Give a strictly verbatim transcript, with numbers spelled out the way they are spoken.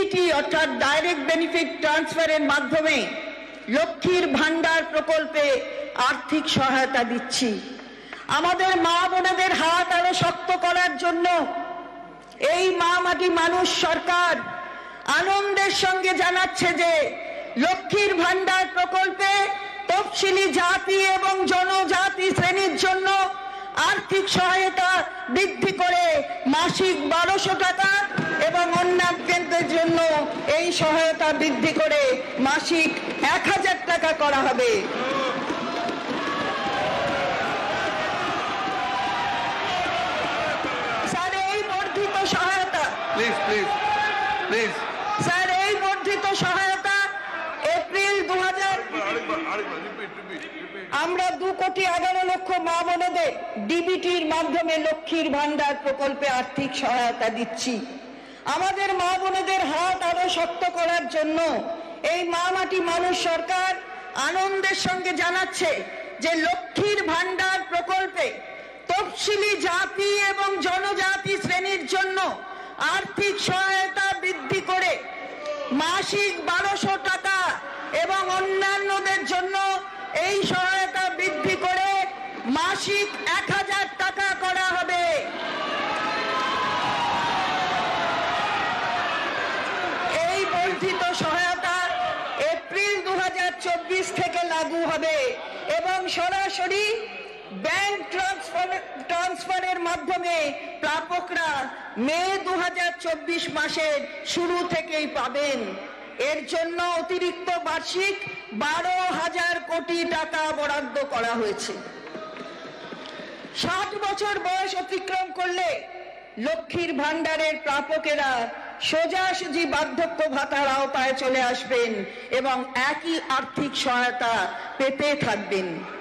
DBT অর্থাৎ direct benefit ট্রান্সফারের মাধ্যমে লক্ষ্মীর ভান্ডার প্রকল্পে আর্থিক সহায়তা দিচ্ছি। আমাদের মা বোনেদের হাত আরো শক্ত করার জন্য এই মা মাটি মানুষ সরকার আনন্দের সঙ্গে জানাচ্ছে যে লক্ষ্মীর ভান্ডার প্রকল্পে তফসিলি জাতি এবং জনজাতি শ্রেণীর জন্য আর্থিক সহায়তা বৃদ্ধি করে মাসিক বারোশো টাকা এবং অন্যান্যদের জন্য এই সহায়তা বৃদ্ধি করে মাসিক এক হাজার টাকা করা হবে। স্যার এই বর্ধিত সহায়তা প্লিজ প্লিজ প্লিজ স্যার এই বর্ধিত সহায়তা এপ্রিল দু হাজার আমরা দু কোটি এগারো লক্ষ মা বোনেদের ডিবিটির মাধ্যমে লক্ষ্মীর ভান্ডার প্রকল্পে আর্থিক সহায়তা দিচ্ছি। আমাদের মা বোনেদের হাত আরো শক্ত করার জন্য এই মা মাটি মানুষ সরকার আনন্দের সঙ্গে জানাচ্ছে যে লক্ষ্মীর ভান্ডার প্রকল্পে তফসিলি জাতি এবং জনজাতি শ্রেণীর জন্য আর্থিক সহায়তা বৃদ্ধি করে মাসিক বারোশো টাকা এবং অন্যান্যদের জন্য এই সহায়তা বৃদ্ধি করে মাসিক এক হাজার টাকা করা হবে। এই বর্ধিত সহায়তা এপ্রিল দু হাজার চব্বিশ থেকে লাগু হবে এবং সরাসরি ব্যাংক ট্রান্সফার ট্রান্সফারের মাধ্যমে প্রাপকরা মে দু হাজার চব্বিশ মাসের শুরু থেকেই পাবেন। এর জন্য অতিরিক্ত বার্ষিক বারো হাজার কোটি টাকা বরাদ্দ করা হয়েছে। ষাট বছর বয়স অতিক্রম করলে লক্ষ্মীর ভান্ডারের প্রাপকেরা সোজাসুজি বার্ধক্য ভাতার আওতায় চলে আসবেন এবং একই আর্থিক সহায়তা পেতে থাকবেন।